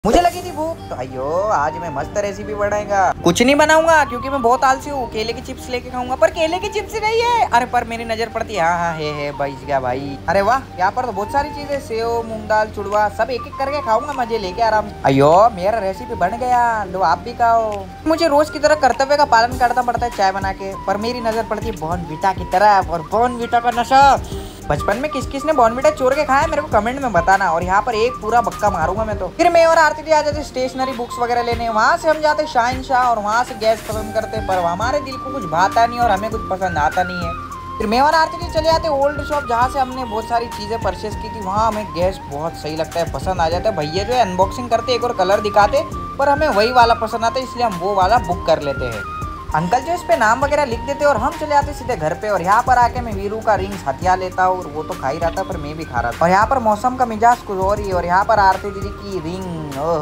मुझे लगी थी भूख तो अयो आज मैं मस्त रेसिपी बनाएगा। कुछ नहीं बनाऊंगा क्योंकि मैं बहुत आलसी हूँ। केले की चिप्स लेके खाऊंगा, पर केले की चिप्स नहीं है। अरे पर मेरी नजर पड़ती है। हाँ हाँ है भाई गया भाई। अरे वाह, यहाँ पर तो बहुत सारी चीजें, सेव, मूंग दाल, चुड़वा, सब एक एक करके खाऊंगा मजे लेके आराम से। अयो मेरा रेसिपी बन गया, लो आप भी खाओ। मुझे रोज की तरह कर्तव्य का पालन करना पड़ता है चाय बना के, पर मेरी नजर पड़ती है बॉर्नवीटा की तरफ, और बॉर्नवीटा का नशा। बचपन में किस किस ने बॉर्नवीटा चोर के खाया मेरे को कमेंट में बताना, और यहाँ पर एक पूरा बक्का मारूंगा मैं तो। फिर मैं और आरती जी आ जाते स्टेशनरी बुक्स वगैरह लेने, वहाँ से हम जाते शाइन शाह, और वहाँ से गैस पसंद करते, पर हमारे दिल को कुछ भाता नहीं और हमें कुछ पसंद आता नहीं है। फिर मैं और आरती जी चले जाते ओल्ड शॉप, जहाँ से हमने बहुत सारी चीजें परचेस की थी। वहाँ हमें गैस बहुत सही लगता है, पसंद आ जाता है। भैया जो है अनबॉक्सिंग करते एक और कलर दिखाते, पर हमें वही वाला पसंद आता है, इसलिए हम वो वाला बुक कर लेते हैं। अंकल जो इस पे नाम वगैरह लिख देते और हम चले आते सीधे घर पे। और यहाँ पर आके मैं वीरू का रिंग्स हथिया लेता हूँ, और वो तो खा ही रहा था पर मैं भी खा रहा था। और यहाँ पर मौसम का मिजाज कुछ और ही है, और यहाँ पर आरती दीदी की रिंग